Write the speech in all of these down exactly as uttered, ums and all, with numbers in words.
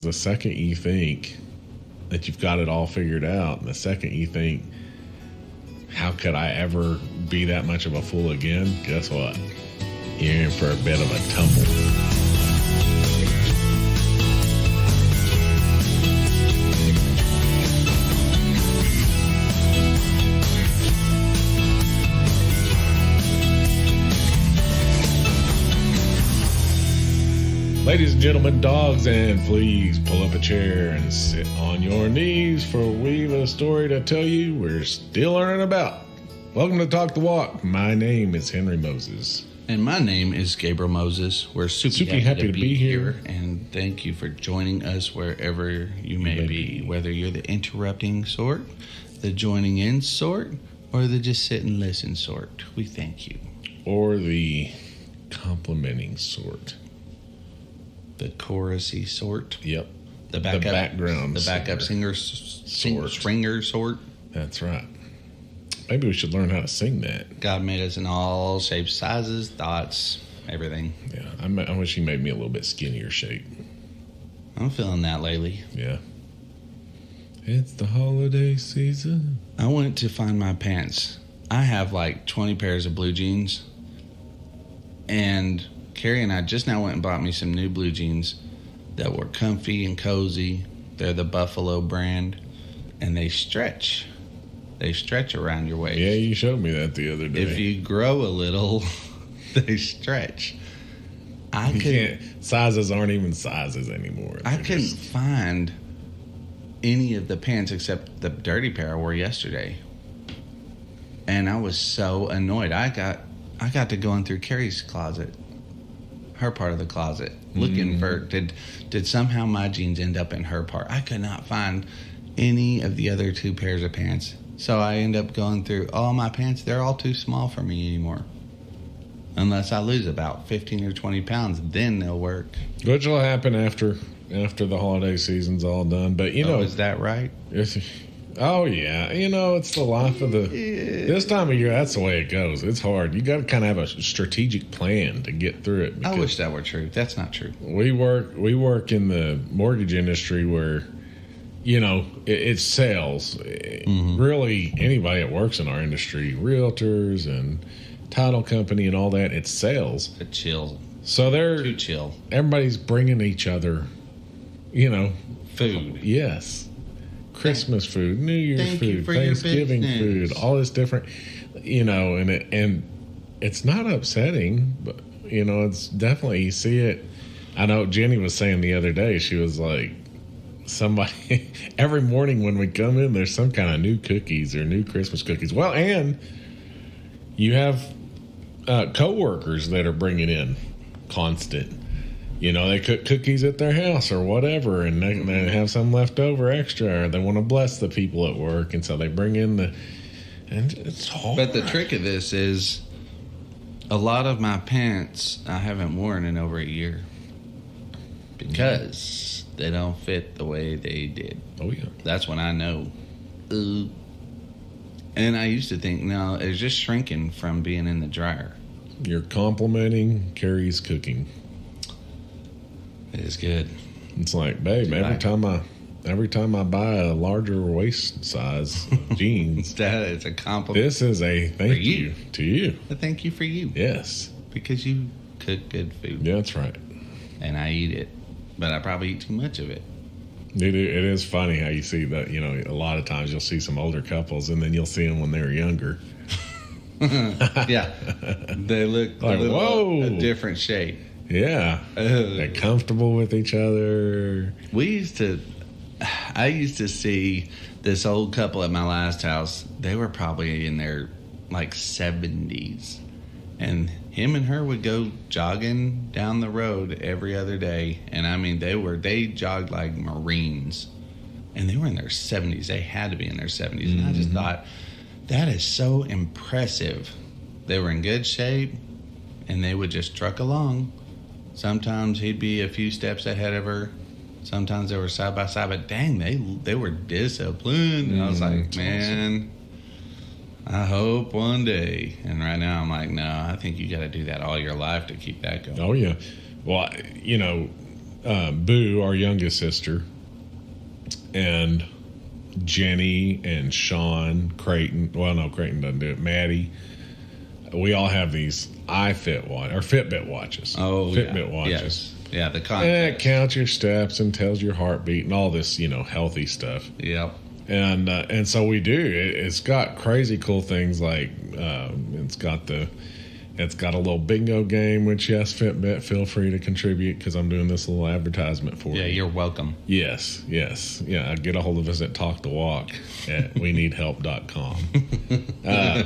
The second you think that you've got it all figured out, and the second you think, how could I ever be that much of a fool again? Guess what? You're in for a bit of a tumble. Ladies and gentlemen, dogs and fleas, pull up a chair and sit on your knees, for we've a story to tell you we're still learning about. Welcome to Talk the Walk. My name is Henry Moses. And my name is Gabriel Moses. We're super, super happy, happy to, to be, be here. here. And thank you for joining us wherever you may Maybe. be. Whether you're the interrupting sort, the joining in sort, or the just sit and listen sort. We thank you. Or the complimenting sort. The chorusy sort. Yep. The backup, the background The backup singer, singer sort. singer sort. That's right. Maybe we should learn how to sing that. God made us in all shapes, sizes, thoughts, everything. Yeah, I, I wish he made me a little bit skinnier shape. I'm feeling that lately. Yeah. It's the holiday season. I went to find my pants. I have like twenty pairs of blue jeans. And Carrie and I just now went and bought me some new blue jeans that were comfy and cozy. They're the Buffalo brand. And they stretch. They stretch around your waist. Yeah, you showed me that the other day. If you grow a little, they stretch. I you couldn't. can't, sizes aren't even sizes anymore. I They're couldn't just- find any of the pants except the dirty pair I wore yesterday. And I was so annoyed. I got I got to going through Carrie's closet, her part of the closet, looking Mm. for did did somehow my jeans end up in her part. I could not find any of the other two pairs of pants. So I end up going through all my pants. They're all too small for me anymore. Unless I lose about fifteen or twenty pounds, then they'll work. Which will happen after after the holiday season's all done. But, you Oh, know. is that right? It's, oh, yeah. You know, it's the life of the... Yeah. This time of year, that's the way it goes. It's hard. You got to kind of have a strategic plan to get through it. I wish that were true. That's not true. We work, we work in the mortgage industry where... You know, it, it's sales. Mm-hmm. Really, anybody that works in our industry, realtors and title company and all that, it's sales. But chill. So they're Too chill. Everybody's bringing each other, you know, Food. Yes, Christmas food, New Year's Thank you food, for your Thanksgiving business. food, all this different, you know, and it, and it's not upsetting, but you know, it's definitely you see it. I know Jenny was saying the other day, she was like, somebody every morning when we come in, there's some kind of new cookies or new Christmas cookies. Well, and you have uh, coworkers that are bringing in constant. You know, they cook cookies at their house or whatever, and they, they have some left over extra, or they want to bless the people at work, and so they bring in the. And it's hard. But the trick of this is, a lot of my pants I haven't worn in over a year because they don't fit the way they did. Oh yeah, that's when I know. Uh, and I used to think, no, it's just shrinking from being in the dryer. You're complimenting Carrie's cooking. It is good. It's like, babe, Dude, every I, time I, every time I buy a larger waist size jeans, that is a compliment. This is a thank you. you to you. A thank you for you. Yes, because you cook good food. Yeah, that's right. And I eat it, but I probably eat too much of it. It, it is funny how you see that. You know, a lot of times you'll see some older couples, and then you'll see them when they were younger. Yeah, they look like, a little, whoa, a different shape. Yeah, uh, they're comfortable with each other. We used to, I used to see this old couple at my last house. They were probably in their like seventies, and him and her would go jogging down the road every other day. And I mean, they were they jogged like Marines, and they were in their seventies. They had to be in their seventies, mm-hmm. And I just thought that is so impressive. They were in good shape, and they would just truck along. Sometimes he'd be a few steps ahead of her. Sometimes they were side by side, but dang, they they were disciplined. And I was like, mm, man, awesome. I hope one day. And right now I'm like, no, I think you got to do that all your life to keep that going. Oh, yeah. Well, you know, uh, Boo, our youngest sister, and Jenny and Sean, Creighton. Well, no, Creighton doesn't do it. Maddie. We all have these iFit watch or Fitbit watches. Oh, Fitbit yeah. watches. Yes. Yeah, the And contest. it counts your steps and tells your heartbeat and all this, you know, healthy stuff. Yep. And uh, and so we do. It, it's got crazy cool things like um, it's got the it's got a little bingo game. Which yes, Fitbit, feel free to contribute because I'm doing this little advertisement for Yeah, you. you're welcome. Yes, yes, yeah. Get a hold of us at Talk to Walk at we need help dot com. uh,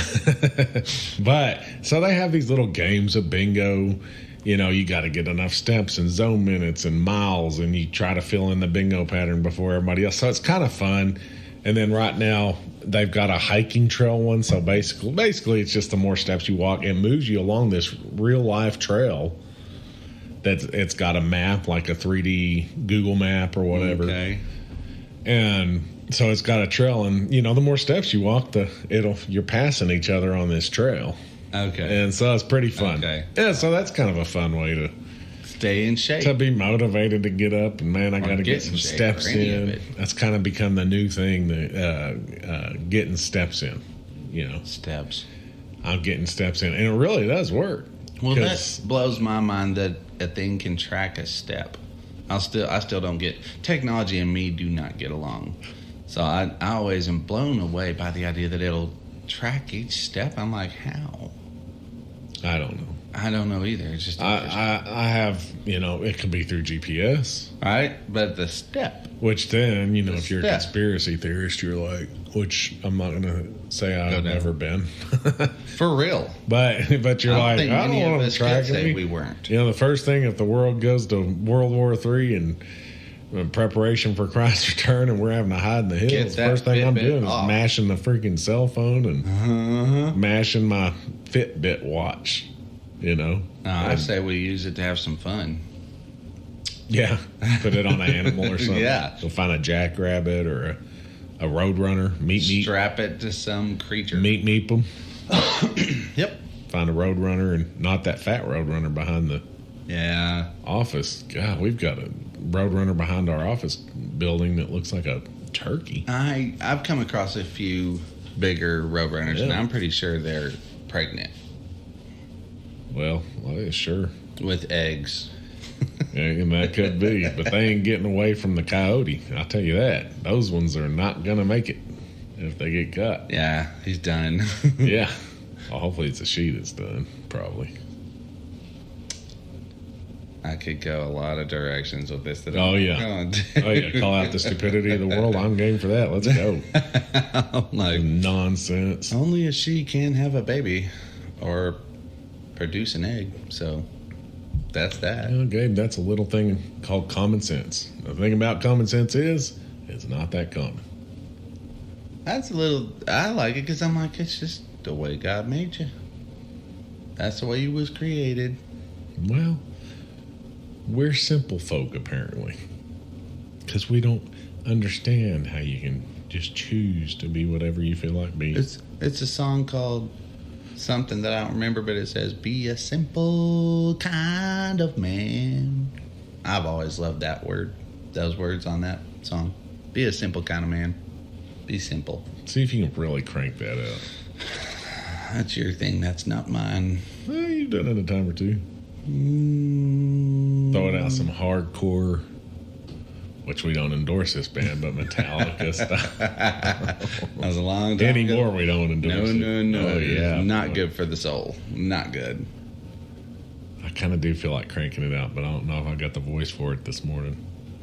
but so they have these little games of bingo. You know, you got to get enough steps and zone minutes and miles, and you try to fill in the bingo pattern before everybody else. So it's kind of fun. And then right now they've got a hiking trail one. So basically, basically it's just the more steps you walk, it moves you along this real life trail. That's it's got a map, like a three D Google map or whatever. Okay. And so it's got a trail, and you know, the more steps you walk, the it'll you're passing each other on this trail. Okay. And so it's pretty fun. Okay. Yeah, so that's kind of a fun way to Stay in shape. to be motivated to get up, and man, I got to get get some in shape, steps or any of in. it. That's kind of become the new thing, the uh, uh, getting steps in. You know, Steps. I'm getting steps in, and it really does work. Well, 'Cause- that blows my mind that a thing can track a step. I'll still, I still don't get technology and me do not get along. So I, I always am blown away by the idea that it'll track each step. I'm like, how? I don't know. I don't know either. It's just I, I I have, you know, it can be through G P S, right, but the step. which then, you know, The if you're step. a conspiracy theorist, you're like, which I'm not going to say I've down. never been, For real. but but you're I don't like, think I many don't of want to us track could say me. we weren't. You know, the first thing, if the world goes to World War Three and in preparation for Christ's return, and we're having to hide in the Get hills, the that first thing I'm Fitbit doing off. is mashing the freaking cell phone and Uh-huh. mashing my Fitbit watch. You know, No, I And- say we use it to have some fun. yeah, put it on an animal or something. Yeah. You'll find a jackrabbit or a, a roadrunner. Meet meet Strap it to some creature. meet meet them. Yep. Find a roadrunner and not that fat roadrunner behind the Yeah. office. God, we've got a roadrunner behind our office building that looks like a turkey. I I've come across a few bigger roadrunners, and Yeah. I'm pretty sure they're pregnant Well, well yeah, sure. with eggs. Yeah, and that could be, but they ain't getting away from the coyote. I'll tell you that. Those ones are not gonna make it if they get caught. Yeah, he's done. Yeah. Well, hopefully it's a she that's done. Probably. I could go a lot of directions with this. That Oh I'm yeah. going to. Oh yeah. Call out the stupidity of the world. I'm game for that. Let's go. I'm like, Nonsense. only a she can have a baby or produce an egg. So that's that. Well, Gabe, that's a little thing called common sense. The thing about common sense is, it's not that common. That's a little. I like it because I'm like, it's just the way God made you. That's the way you was created. Well, we're simple folk, apparently. Because we don't understand how you can just choose to be whatever you feel like being. It's it's a song called something that I don't remember, but it says, "Be a simple kind of man." I've always loved that word, those words on that song. Be a simple kind of man. Be simple. See if you can really crank that up. That's your thing. That's not mine. Well, you've done it a time or two. Mm, Throwing out some hardcore, which we don't endorse this band, but Metallica stuff. that was a long time Anymore, ago. we don't endorse No, it. no, no. Oh, yeah. Not good for the soul. Not good. I kind of do feel like cranking it out, but I don't know if I got the voice for it this morning.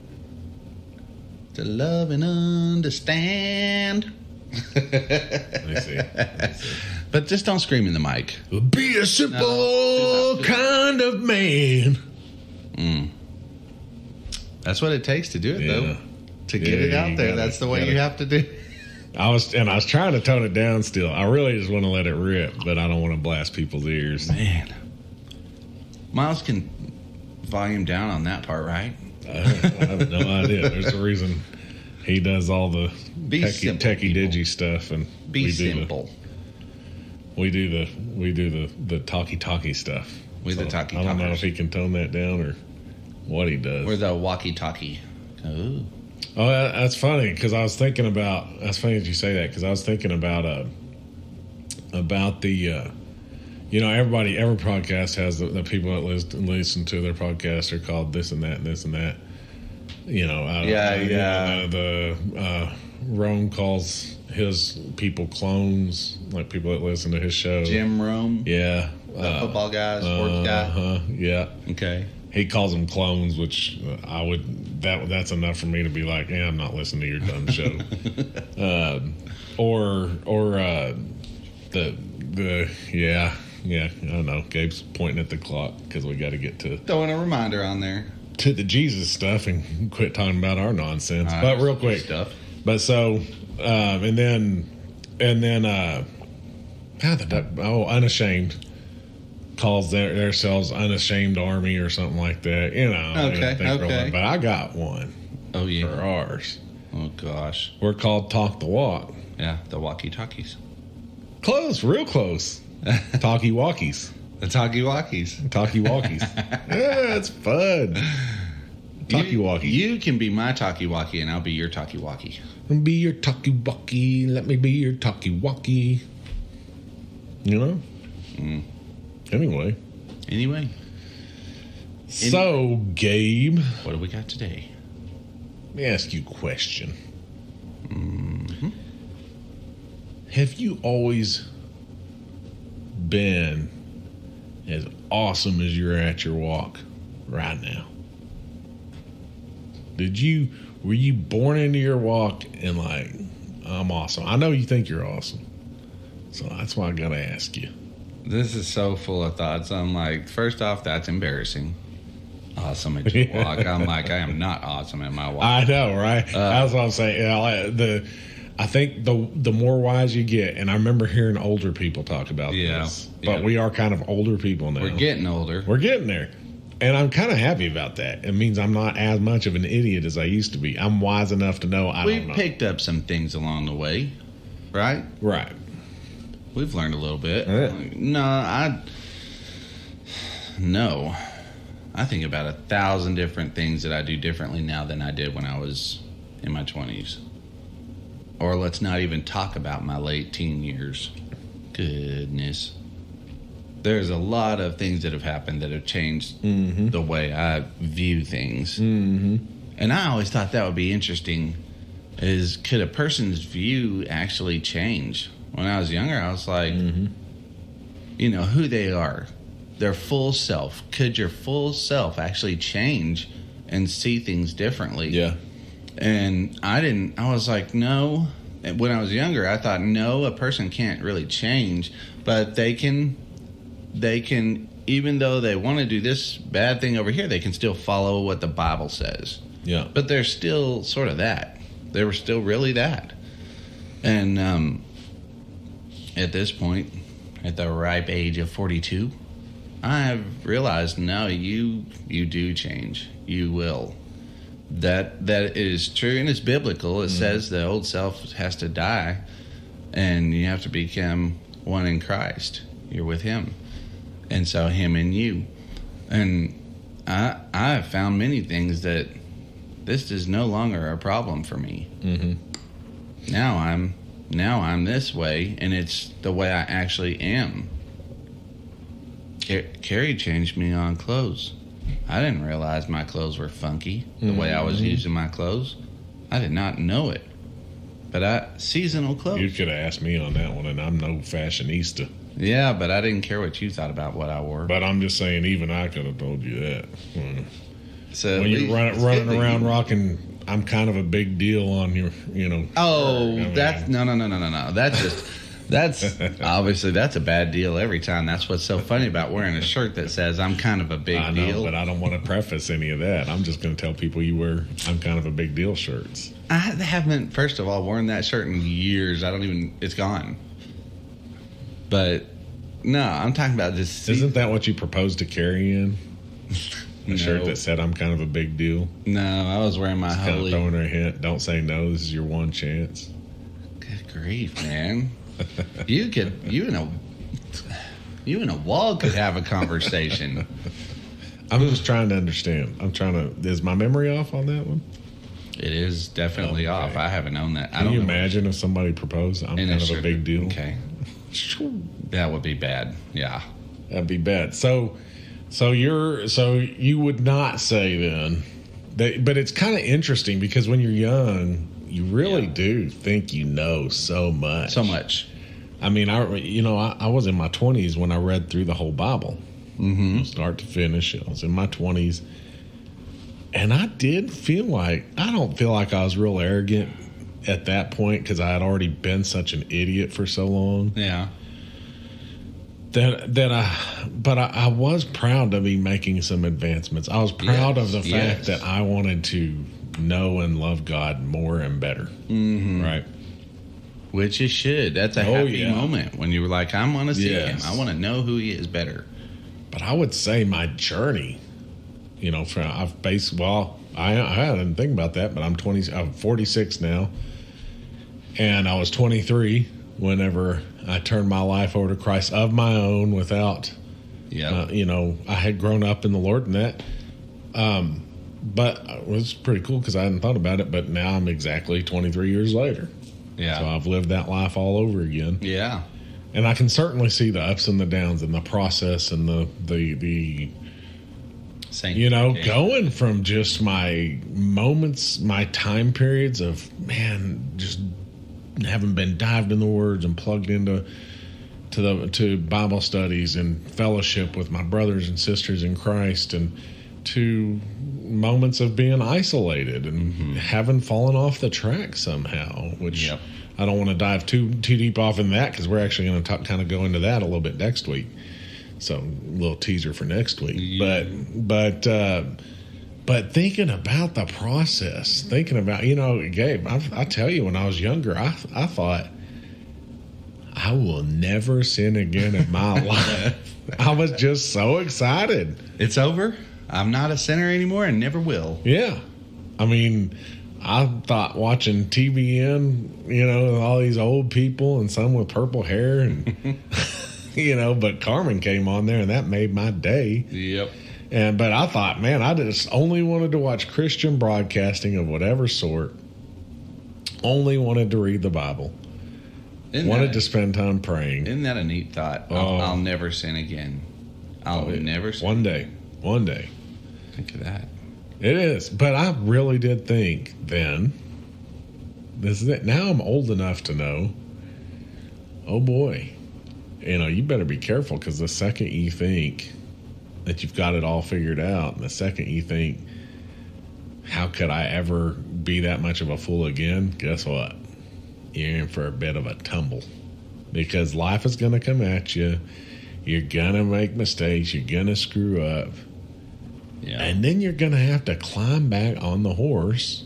To love and understand. Let me see. Let me see. But just don't scream in the mic. Be a simple No, do that. kind of man. Mm. That's what it takes to do it, Yeah. though. To get Yeah, it out you there. gotta- That's the way gotta- you have to do. I was and I was trying to tone it down still. I really just want to let it rip, but I don't want to blast people's ears. Man. Miles can volume down on that part, right? I, I have no idea. There's a reason he does all the Be techie, simple, techie people. digi stuff, and Be we do simple. The, we do the we do the the talkie talkie stuff. We the talkie I don't know talkers. if he can tone that down or what he does. Or the walkie-talkie. Ooh. Oh, that, that's funny because I was thinking about. That's funny that you say that because I was thinking about uh about the. Uh, You know, everybody, every podcast has the, the people that listen, listen to their podcast are called this and that and this and that. You know, I, yeah, I, yeah. You know, the uh, Rome calls his people clones, like people that listen to his show. Jim Rome, yeah, the uh, football guy, sports uh, guy. Uh-huh, yeah. Okay. He calls them clones, which I would that that's enough for me to be like, yeah, I'm not listening to your dumb show. uh, or or uh, the the yeah. Yeah, I don't know. Gabe's pointing at the clock because we got to get to Throwing a reminder on there to the Jesus stuff and quit talking about our nonsense. Uh, but real quick, stuff. But so, um, and then, and then, uh, how the duck? Oh, Unashamed calls their themselves Unashamed Army or something like that. You know. Okay. Okay. But I got one. Oh yeah. For ours. Oh gosh. We're called Talk the Walk. Yeah, the walkie-talkies. Close, real close. Talkie walkies. The talkie walkies. Talkie walkies. Yeah, it's fun. Talkie walkie. You can be my talkie walkie, and I'll be your talkie walkie. Be your talkie walkie. Let me be your talkie walkie. You know? Mm. Anyway. Anyway. So, Gabe. What do we got today? Let me ask you a question. Mm-hmm. Have you always been as awesome as you're at your walk right now? Did you were you born into your walk and like, I'm awesome? I know you think you're awesome, so that's why I gotta ask you. This is so full of thoughts. I'm like, first off, that's embarrassing. Awesome at your walk. I'm like, I am not awesome at my walk. I know, right? Uh, that's what I'm saying. You know, like, the I think the the more wise you get, and I remember hearing older people talk about yeah, this, but yeah. we are kind of older people now. We're getting older. We're getting there. And I'm kind of happy about that. It means I'm not as much of an idiot as I used to be. I'm wise enough to know I We've don't know. picked up some things along the way, right? Right. We've learned a little bit. Yeah. No, I... No. I think about a thousand different things that I do differently now than I did when I was in my twenties. Or let's not even talk about my late teen years. Goodness. There's a lot of things that have happened that have changed mm-hmm. the way I view things. Mm-hmm. And I always thought that would be interesting, is could a person's view actually change? When I was younger, I was like, mm-hmm. you know, who they are, their full self. Could your full self actually change and see things differently? Yeah. And I didn't, I was like, no. When I was younger, I thought, no, a person can't really change, but they can, they can, even though they want to do this bad thing over here, they can still follow what the Bible says. Yeah. But they're still sort of that. They were still really that. And um, at this point, at the ripe age of forty-two, I have realized, no, you you do change. You will. That that is true, and it's biblical. It mm. says the old self has to die, and you have to become one in Christ. You're with Him, and so Him and you. And I I have found many things that this is no longer a problem for me. Mm-hmm. Now I'm now I'm this way, and it's the way I actually am. Car- Carrie changed me on clothes. I didn't realize my clothes were funky the mm-hmm. way I was using my clothes. I did not know it. But I seasonal clothes. You could have asked me on that one, and I'm no fashionista. Yeah, but I didn't care what you thought about what I wore. But I'm just saying, even I could have told you that. Hmm. So when you're run, running around rocking, I'm kind of a big deal on your, you know. Oh, I mean, that's no, no, no, no, no, no. That's just. That's obviously that's a bad deal every time. That's what's so funny about wearing a shirt that says I'm kind of a big I know, deal. But I don't want to preface any of that. I'm just going to tell people you wear I'm kind of a big deal shirts. I haven't, first of all, worn that shirt in years. I don't even. It's gone. But no, I'm talking about this. Isn't that what you proposed to Carrie in? A no. shirt that said I'm kind of a big deal. No, I was wearing my just holy. Kind of throwing her a hint. Don't say no. This is your one chance. Good grief, man. You could, you and a, you and a wall could have a conversation. I'm just trying to understand. I'm trying to. Is my memory off on that one? It is definitely Okay. off. I haven't known that. I Can don't you know imagine if somebody proposed? I'm And kind it's of a your- big deal. Okay. That would be bad. Yeah. That'd be bad. So, so you're so you would not say then that, but it's kind of interesting because when you're young, you really Yeah. do think you know so much. So much. I mean, I you know I, I was in my twenties when I read through the whole Bible, Mm-hmm. start to finish. I was in my twenties, and I did feel like I don't feel like I was real arrogant at that point because I had already been such an idiot for so long. Yeah. That that I, but I, I was proud of me making some advancements. I was proud Yes, of the yes. fact that I wanted to know and love God more and better. Mm-hmm. Right? Which you should. That's a Oh, happy yeah. moment when you were like, I want to see Yes. him. I want to know who he is better. But I would say my journey, you know, from I've based well, I I didn't think about that, but I'm twenty, I'm forty-six now, and I was twenty-three whenever I turned my life over to Christ of my own without. Yeah. Uh, you know, I had grown up in the Lord and that. Um, but it was pretty cool because I hadn't thought about it. But now I'm exactly twenty-three years later. yeah. So I've lived that life all over again. yeah. And I can certainly see the ups and the downs and the process and the, the, the you know, Sanctification. going from just my moments, my time periods of, man, just having been dived in the words and plugged into to the to Bible studies and fellowship with my brothers and sisters in Christ, and to moments of being isolated and Mm-hmm. having fallen off the track somehow, which Yep. I don't want to dive too too deep off in that because we're actually going to kind of go into that a little bit next week. So a little teaser for next week. Yeah. But but uh, but thinking about the process, thinking about, you know, Gabe, I, I tell you, when I was younger, I I thought I will never sin again in my life. I was just so excited. It's over. I'm not a sinner anymore and never will. Yeah. I mean, I thought watching T V N, you know, all these old people and some with purple hair and you know, but Carmen came on there and that made my day. Yep. And but I thought, man, I just only wanted to watch Christian broadcasting of whatever sort. Only wanted to read the Bible. Isn't Wanted that, to spend time praying. Isn't that a neat thought? Oh. I'll, I'll never sin again. I'll never sin. One day. One day. Think of that. It is. But I really did think then, this is it. Now I'm old enough to know, oh boy, you know, you better be careful because the second you think that you've got it all figured out, and the second you think, how could I ever be that much of a fool again? Guess what? You're in for a bit of a tumble because life is going to come at you. You're going to make mistakes. You're going to screw up. Yeah. And then you're going to have to climb back on the horse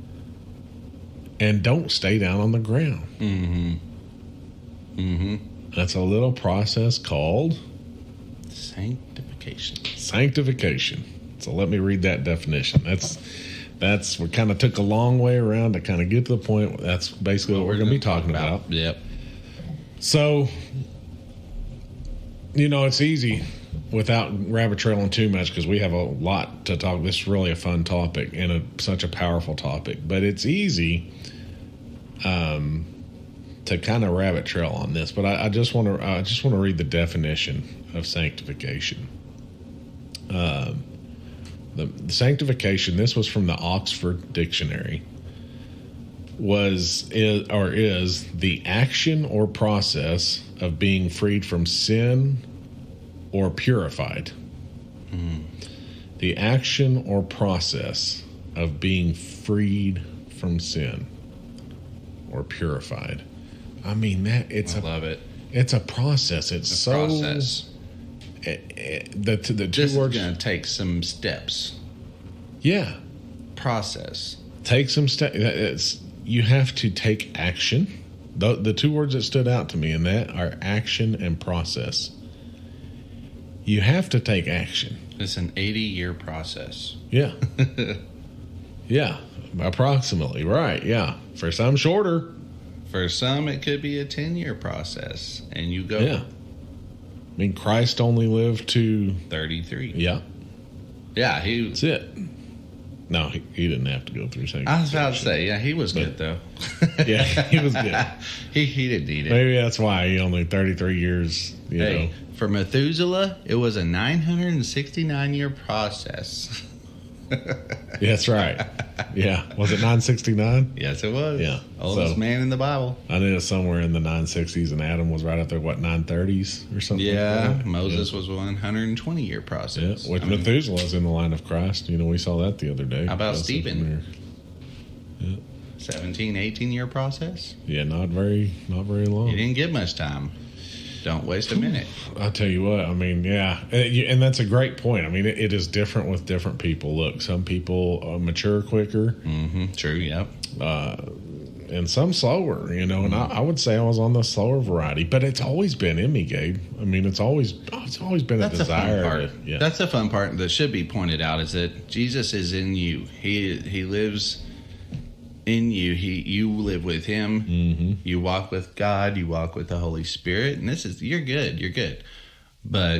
and don't stay down on the ground. Mm-hmm. Mm-hmm. That's a little process called Sanctification. sanctification. So let me read that definition. That's that's we kind of took a long way around to kind of get to the point. That's basically what we're going to be talking about. Yep. So, you know, it's easy without rabbit trailing too much because we have a lot to talk. This is really a fun topic and a, such a powerful topic, but it's easy um, to kind of rabbit trail on this. But I, I just want to I just want to read the definition of sanctification. Um, the, the sanctification. This was from the Oxford Dictionary. Was is or is the action or process of being freed from sin or purified. Mm. The action or process of being freed from sin or purified. I mean that it's I a love it. it's a process. It's The so process. It, it, the the two This is words. going to take some steps. Yeah, Process. take some steps. It's you have to take action. The the two words that stood out to me in that are action and process. You have to take action. It's an eighty-year process. Yeah. Yeah. Approximately. Right. Yeah. For some shorter. For some, it could be a ten-year process, and you go Yeah. I mean, Christ only lived to. thirty-three. Yeah. Yeah, he. That's it. No, he, he didn't have to go through sanctification. I was about to say, yeah, he was but, good though. Yeah, he was good. he he didn't need it. Maybe that's why he only thirty-three years. You hey, know. For Methuselah, it was a nine hundred sixty-nine year process. Yeah, that's right. Yeah, was it nine sixty-nine? Yes, it was. Yeah, oldest so, man in the Bible. I knew it was somewhere in the nine sixties, and Adam was right up there. What, nine thirties or something? Yeah, like that? Moses yeah. was one hundred twenty year process. Yeah, which Methuselah's in the line of Christ. You know, we saw that the other day. How about Stephen? Yeah. seventeen, eighteen year process. Yeah, not very, not very long. He didn't get much time. Don't waste a minute. I'll tell you what, I mean, yeah. And that's a great point. I mean, it, it is different with different people. Look, some people uh, mature quicker. Mm-hmm. True, yep. Uh, and some slower, you know. And I, I would say I was on the slower variety. But it's always been in me, Gabe. I mean, it's always it's always been that's a desire. The fun part. To, yeah. That's the fun part that should be pointed out is that Jesus is in you. He He lives in you. He you live with him. Mm-hmm. You walk with God. You walk with the Holy Spirit, and this is you're good. You're good. But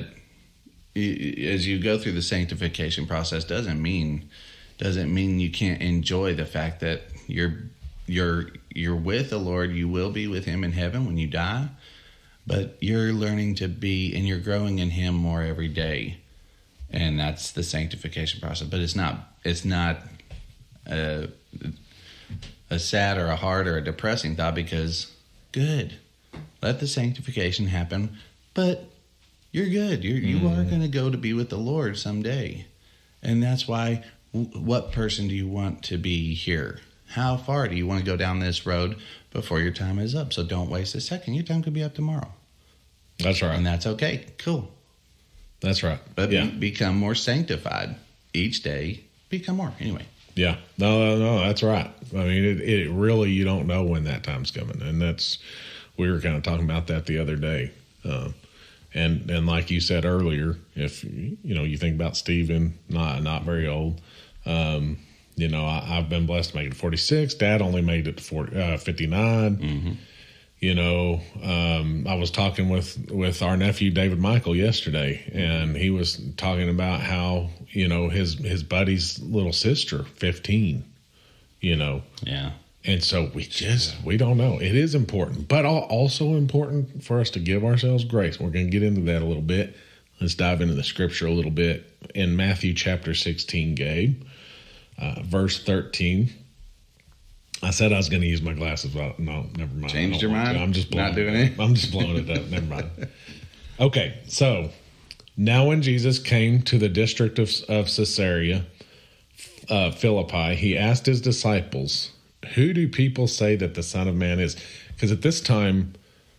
as you go through the sanctification process, doesn't mean doesn't mean you can't enjoy the fact that you're you're you're with the Lord. You will be with him in heaven when you die. But you're learning to be, and you're growing in him more every day, and that's the sanctification process. But it's not it's not. Uh, a sad or a hard or a depressing thought because good, let the sanctification happen, but you're good. You're, you mm. are going to go to be with the Lord someday. And that's why, what person do you want to be here? How far do you want to go down this road before your time is up? So don't waste a second. Your time could be up tomorrow. That's right. And that's okay. Cool. That's right. But yeah. be, become more sanctified each day. Become more. Anyway. Yeah, no, no, no, that's right. I mean, it, it really, you don't know when that time's coming. And that's, we were kind of talking about that the other day. Um, and, and like you said earlier, if, you know, you think about Stephen, not, not very old, um, you know, I, I've been blessed to make it to forty-six. Dad only made it to forty, uh, fifty-nine. Mm-hmm. You know, um, I was talking with, with our nephew, David Michael, yesterday, and he was talking about how, you know, his, his buddy's little sister, fifteen, you know. Yeah. And so we just, we don't know. It is important, but also important for us to give ourselves grace. We're going to get into that a little bit. Let's dive into the scripture a little bit. In Matthew chapter sixteen, Gabe, uh, verse thirteen. I said I was going to use my glasses, but no, never mind. Changed your mind? I'm just blowing not doing it. it. I'm just blowing it up. Never mind. Okay, so now when Jesus came to the district of, of Caesarea uh, Philippi, he asked his disciples, "Who do people say that the Son of Man is?" Because at this time,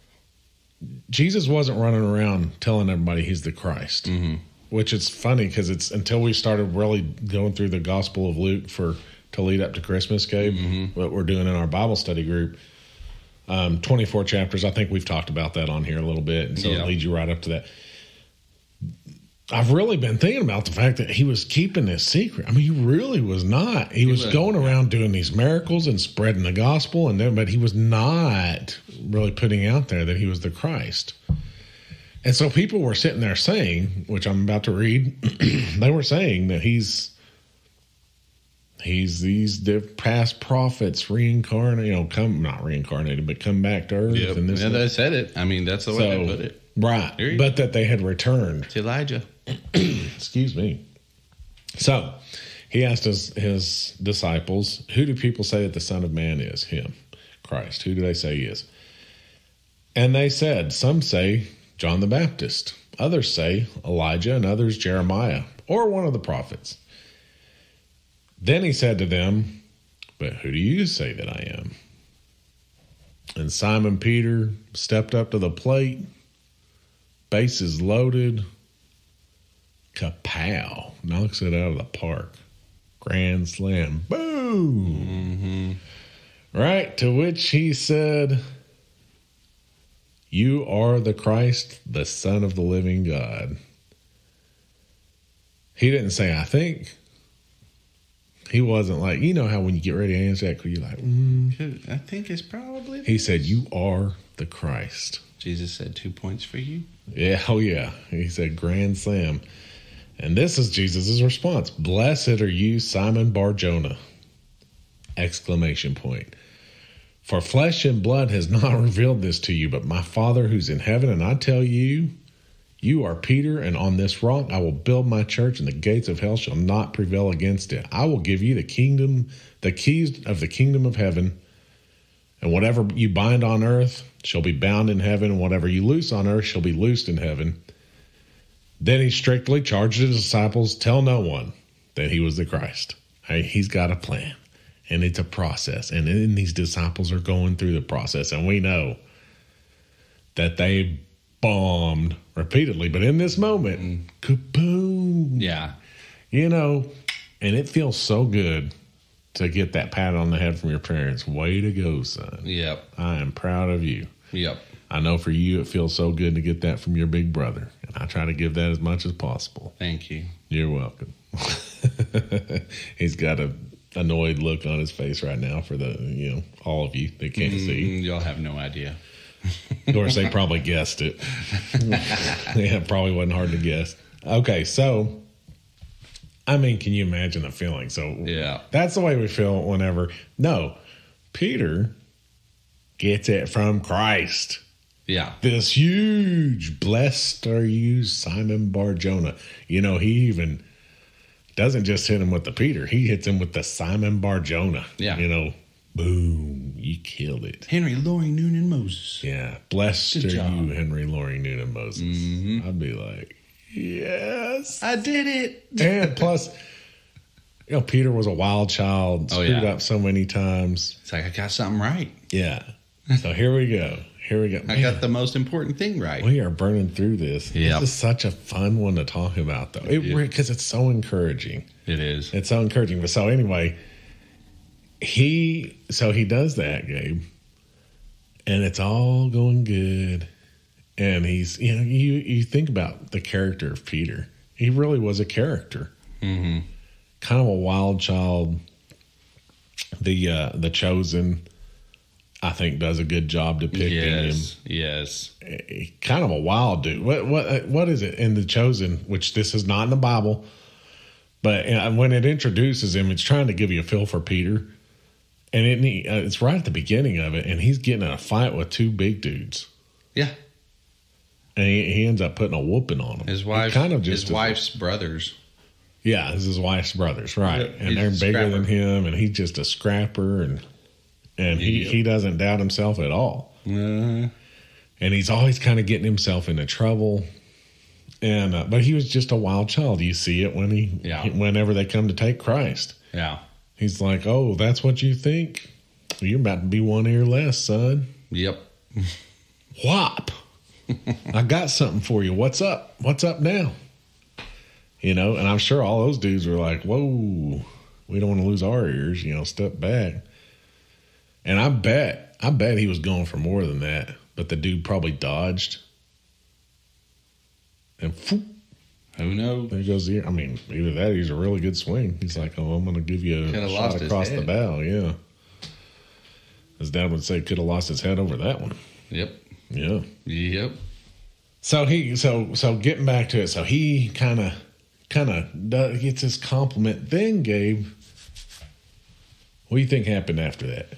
Jesus wasn't running around telling everybody he's the Christ. Mm-hmm. Which is funny because it's until we started really going through the Gospel of Luke for. To lead up to Christmas, Gabe, mm-hmm. what we're doing in our Bible study group, um, twenty-four chapters. I think we've talked about that on here a little bit, and so yeah. It leads you right up to that. I've really been thinking about the fact that he was keeping this secret. I mean, he really was not. He, he was, was going around doing these miracles and spreading the gospel, and then, but he was not really putting out there that he was the Christ. And so people were sitting there saying, which I'm about to read, they were saying that he's. He's these the past prophets reincarnated, you know, come not reincarnated, but come back to earth. Yep. And this, yeah, they said it. I mean, that's the way so, they put it, right? But that they had returned. It's Elijah. Excuse me. So he asked his his disciples, "Who do people say that the Son of Man is?" Him, Christ. Who do they say he is? And they said, some say John the Baptist, others say Elijah, and others Jeremiah, or one of the prophets. Then he said to them, "But who do you say that I am?" And Simon Peter stepped up to the plate, bases loaded, kapow, knocks it out of the park. Grand slam, boom. Mm-hmm. Right, to which he said, "You are the Christ, the Son of the living God." He didn't say, "I think." He wasn't like, you know how when you get ready to answer that, you're like, mm. I think it's probably. He said, "You are the Christ." Jesus said, two points for you. Yeah, oh yeah. He said, grand slam. And this is Jesus' response. Blessed are you, Simon Bar-Jonah. Exclamation point. For flesh and blood has not revealed this to you, but my Father who's in heaven. And I tell you, you are Peter, and on this rock I will build my church, and the gates of hell shall not prevail against it. I will give you the kingdom, the keys of the kingdom of heaven. And whatever you bind on earth shall be bound in heaven, and whatever you loose on earth shall be loosed in heaven. Then he strictly charged his disciples, tell no one that he was the Christ. Hey, he's got a plan, and it's a process. And then these disciples are going through the process, and we know that they bombed repeatedly. But in this moment, mm. kaboom. Yeah. You know, and it feels so good to get that pat on the head from your parents. Way to go, son. Yep. I am proud of you. Yep. I know for you it feels so good to get that from your big brother. And I try to give that as much as possible. Thank you. You're welcome. He's got a annoyed look on his face right now for the, you know, all of you that can't mm, see. Y'all have no idea. Of course, they probably guessed it. Yeah, it probably wasn't hard to guess. Okay, so, I mean, can you imagine the feeling? So, yeah, that's the way we feel whenever, no, Peter gets it from Christ. Yeah. This huge, blessed are you, Simon Bar-Jonah. You know, he even doesn't just hit him with the Peter. He hits him with the Simon Bar-Jonah. Yeah. You know, boom, you killed it. Henry Loring Noonan Moses. Yeah. Blessed Good are job. you, Henry Loring Noonan Moses. Mm-hmm. I'd be like, yes. I did it. And plus, you know, Peter was a wild child, Oh, screwed yeah. up so many times. It's like, I got something right. Yeah. So here we go. Here we go. I got the most important thing right. We are burning through this. Yep. This is such a fun one to talk about, though. It Yeah. because it's so encouraging. It is. It's so encouraging. But so anyway, he so he does that, Gabe, and it's all going good. And he's you know you you think about the character of Peter. He really was a character, mm-hmm. kind of a wild child. The uh, the chosen, I think, does a good job depicting yes. him. Yes. Kind of a wild dude. What what what is it in The Chosen? Which this is not in the Bible, but when it introduces him, it's trying to give you a feel for Peter, and it it's right at the beginning of it, and he's getting in a fight with two big dudes. Yeah. And he, he ends up putting a whooping on him. His wife, kind of just his wife's a, brothers. Yeah, this is his wife's brothers, right? Yeah, and they're bigger scrapper. than him, and he's just a scrapper, and and he, Yep. he doesn't doubt himself at all. Uh, And he's always kind of getting himself into trouble. And uh, but he was just a wild child. You see it when he, Yeah. he- whenever they come to take Christ. yeah. He's like, "Oh, that's what you think? Well, you're about to be one ear less, son." Yep. Whop! I got something for you. What's up? What's up now? You know, and I'm sure all those dudes were like, "Whoa, we don't want to lose our ears." You know, step back. And I bet, I bet he was going for more than that. But the dude probably dodged. And whoop, Who knows? there goes the ear. I mean, either that or he's a really good swing. He's like, "Oh, I'm going to give you a Coulda shot lost his across the head. bow." Yeah. His dad would say could have lost his head over that one. Yep. Yeah. Yep. So he, so, so getting back to it. So he kind of, kind of gets his compliment. Then, Gabe, what do you think happened after that?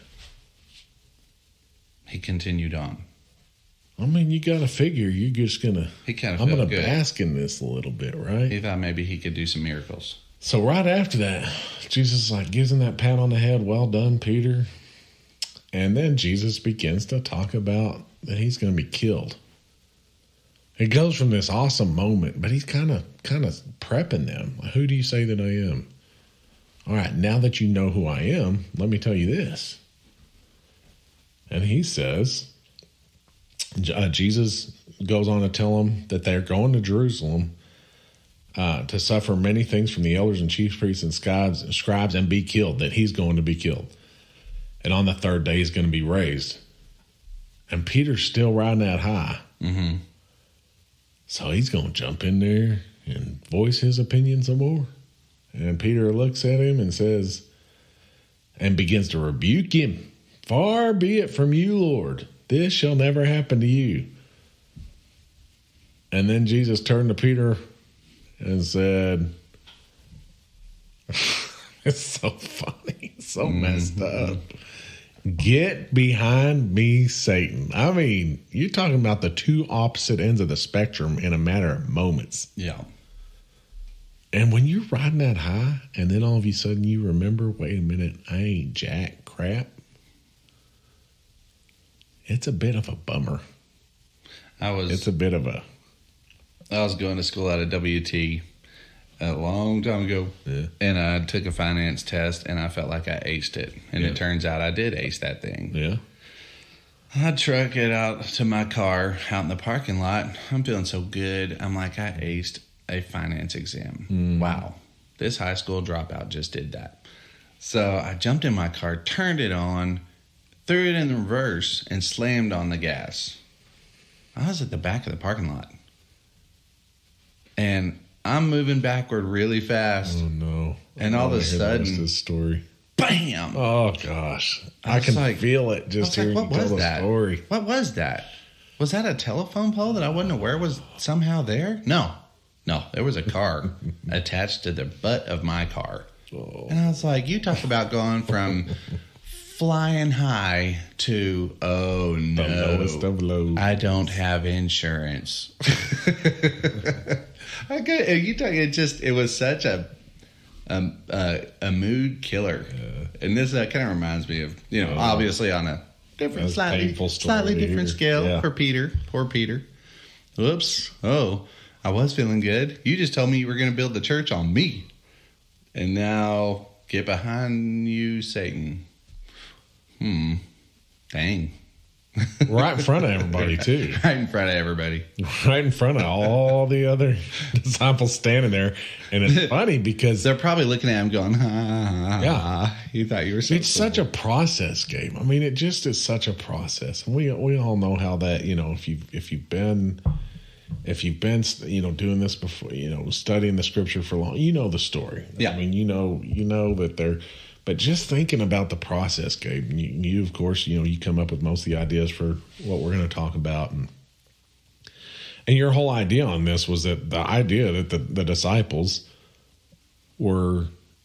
He continued on. I mean, you got to figure you're just going to, He kind of I'm felt going to good. bask in this a little bit, right? He thought maybe he could do some miracles. So right after that, Jesus like gives him that pat on the head. Well done, Peter. And then Jesus begins to talk about that he's going to be killed. It goes from this awesome moment, but he's kind of kind of prepping them. Who do you say that I am? All right, now that you know who I am, let me tell you this. And he says, uh, Jesus goes on to tell them that they're going to Jerusalem uh, to suffer many things from the elders and chief priests and scribes, scribes and be killed, that he's going to be killed. And on the third day, he's going to be raised. And Peter's still riding that high. Mm-hmm. So he's going to jump in there and voice his opinion some more. And Peter looks at him and says, and begins to rebuke him. Far be it from you, Lord. This shall never happen to you. And then Jesus turned to Peter and said, it's so funny, so mm-hmm. messed up. Get behind me, Satan. I mean, you're talking about the two opposite ends of the spectrum in a matter of moments. Yeah. And when you're riding that high, and then all of a sudden you remember, wait a minute, I ain't jack crap. It's a bit of a bummer. I was. It's a bit of a. I was going to school out of W T a long time ago, yeah. and I took a finance test, and I felt like I aced it. And yeah. it turns out I did ace that thing. Yeah. I truck it out to my car out in the parking lot. I'm feeling so good. I'm like, I aced a finance exam. Mm. Wow. This high school dropout just did that. So I jumped in my car, turned it on, threw it in reverse, and slammed on the gas. I was at the back of the parking lot. And I'm moving backward really fast. Oh, no. And all of a sudden, this story. Bam! Oh, gosh. I, I can like, feel it just hearing like, you tell the story. What was that? Was that a telephone pole that I wasn't aware was somehow there? No. No, there was a car attached to the butt of my car. Oh. And I was like, you talk about going from flying high to, oh, no. The lowest of lows. I don't have insurance. I could, you talk, it just, it was such a um, uh, a mood killer. Yeah. And this uh, kind of reminds me of, you know, oh. obviously on a different, slightly, slightly different scale yeah. for Peter. Poor Peter. Whoops. Oh, I was feeling good. You just told me you were going to build the church on me. And now, get behind you, Satan. Hmm. Dang. Right in front of everybody, too. Right in front of everybody. Right in front of all the other disciples standing there. And it's funny because they're probably looking at him going, ha, ha, yeah. ha. You thought you were so It's cool. such a process, Gabe. I mean, it just is such a process. And we we all know how that, you know, if you if you've been if you've been, you know, doing this before, you know, studying the scripture for long, you know the story. Yeah. I mean, you know, you know that they're, but just thinking about the process, Gabe, you, you, of course, you know, you come up with most of the ideas for what we're going to talk about. And, and your whole idea on this was that the idea that the, the disciples were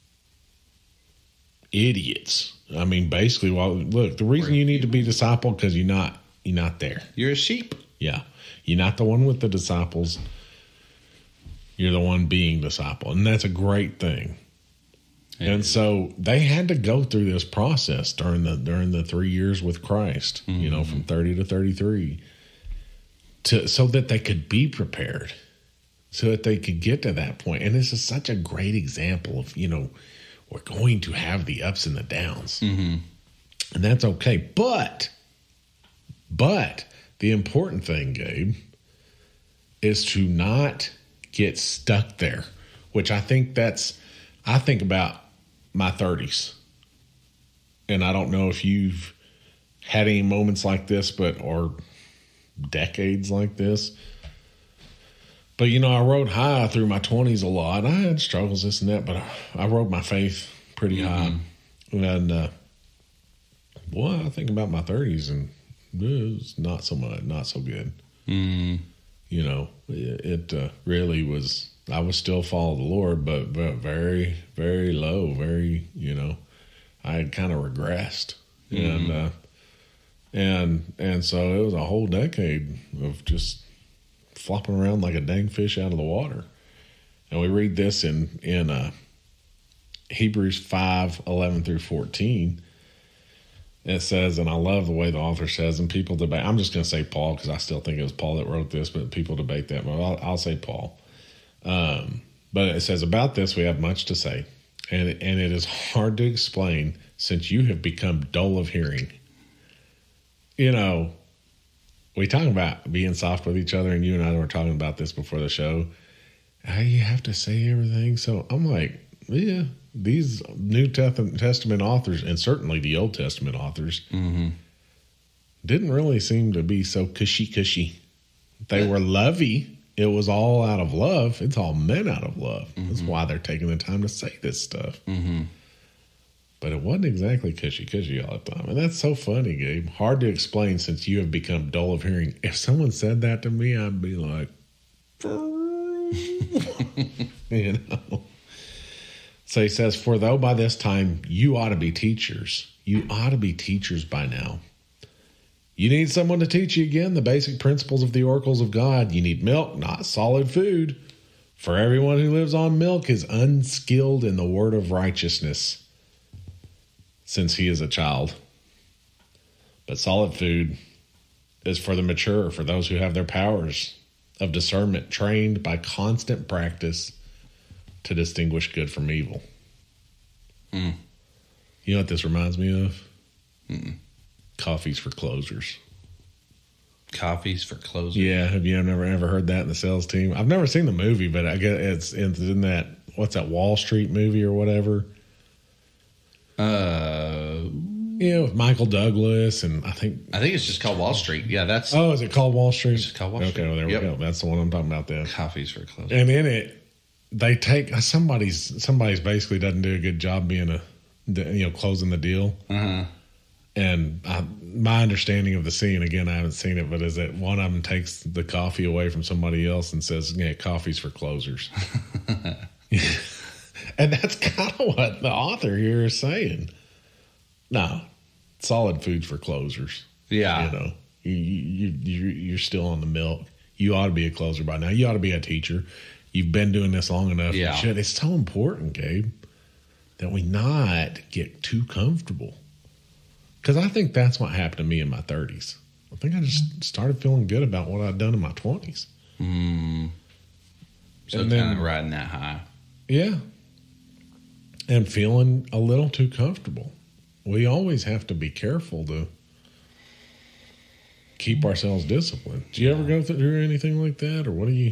idiots. I mean, basically, well, look, the reason you need to be discipled because you're not, you're not there. You're a sheep. Yeah. You're not the one with the disciples. You're the one being discipled. And that's a great thing. It and is. So they had to go through this process during the during the three years with Christ, mm-hmm. you know, from thirty to thirty-three, to so that they could be prepared, so that they could get to that point. And this is such a great example of, you know, we're going to have the ups and the downs. Mm-hmm. And that's okay. But, but the important thing, Gabe, is to not get stuck there, which I think that's, I think about my thirties. And I don't know if you've had any moments like this, but, or decades like this. But, you know, I rode high through my twenties a lot. I had struggles, this and that, but I, I rode my faith pretty high. Mm-hmm. And, uh, boy, I think about my thirties and it was not so much, not so good. Mm-hmm. You know, it, it uh, really was, I was still following the Lord, but, but very, very low, very, you know, I had kind of regressed. Mm-hmm. And, uh, and, and so it was a whole decade of just flopping around like a dang fish out of the water. And we read this in, in, uh, Hebrews five, eleven through fourteen. It says, and I love the way the author says, and people debate, I'm just going to say Paul because I still think it was Paul that wrote this, but people debate that. But I'll, I'll say Paul. Um, but it says, about this we have much to say, and, and it is hard to explain since you have become dull of hearing. You know, we talk about being soft with each other, and you and I were talking about this before the show. How you have to say everything. So I'm like, yeah, these New Testament authors, and certainly the Old Testament authors, mm-hmm. didn't really seem to be so cushy-cushy. They were lovey. It was all out of love. It's all meant out of love. Mm-hmm. That's why they're taking the time to say this stuff. Mm-hmm. But it wasn't exactly cushy-cushy all the time. And that's so funny, Gabe. Hard to explain since you have become dull of hearing. If someone said that to me, I'd be like, for You know? So he says, for though by this time you ought to be teachers. You ought to be teachers by now. You need someone to teach you again the basic principles of the oracles of God. You need milk, not solid food. For everyone who lives on milk is unskilled in the word of righteousness, since he is a child. But solid food is for the mature, for those who have their powers of discernment trained by constant practice to distinguish good from evil. Mm. You know what this reminds me of? Mm-mm. Coffees for closers. Coffees for closers? Yeah, have you ever ever heard that in the sales team? I've never seen the movie, but I guess it's, it's in that, what's that, Wall Street movie or whatever? Uh, yeah, with Michael Douglas, and I think I think it's just called Wall Street. Yeah, that's. Oh, is it called Wall Street? It's called Wall Street. Okay, well, there Yep. we go. That's the one I'm talking about then. Coffees for closers. And in it, they take somebody's somebody's basically doesn't do a good job being a you know closing the deal. Uh-huh. And I, my understanding of the scene, again, I haven't seen it, but is that one of them takes the coffee away from somebody else and says, "Yeah, coffee's for closers." And that's kind of what the author here is saying. No, solid food's for closers. Yeah, you know, you you you you're still on the milk. You ought to be a closer by now. You ought to be a teacher. You've been doing this long enough. Yeah, shit, it's so important, Gabe, that we not get too comfortable. Because I think that's what happened to me in my thirties. I think I just started feeling good about what I'd done in my twenties. Mm. So and kind then, of riding that high. Yeah. And feeling a little too comfortable. We always have to be careful to keep ourselves disciplined. Do you ever go through anything like that? Or what do you...